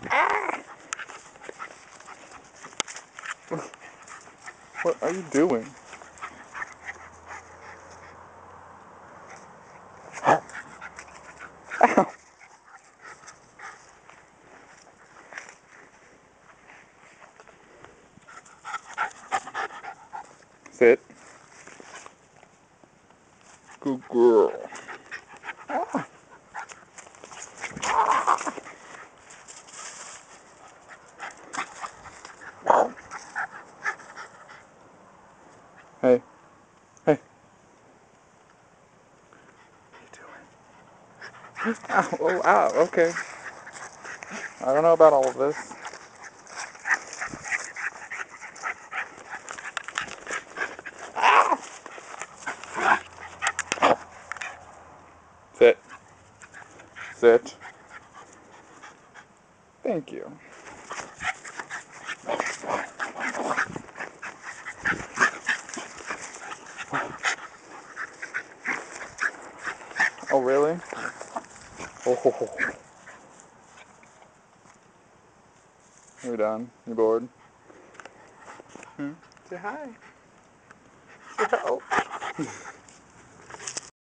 What are you doing? Ow. Sit. Good girl. Ah. Hey. Hey. What are you doing? Ow. Oh, ow. Okay. I don't know about all of this. Sit. Sit. Thank you. Oh, really? Oh, ho, ho. You're done. You're bored. Hmm? Say hi. Say hello.